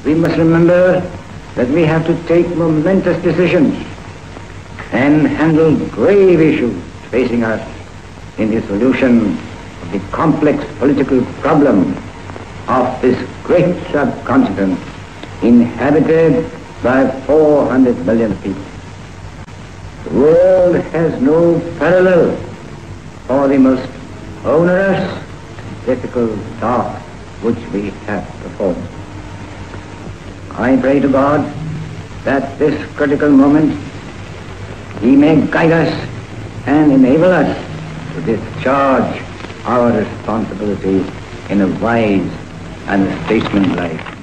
we must remember that we have to take momentous decisions and handle grave issues facing us in the solution of the complex political problem of this great subcontinent inhabited by 400 million people. The world has no parallel for the most onerous, difficult task which we have performed. I pray to God that this critical moment He may guide us and enable us to discharge our responsibility in a wise and statesmanlike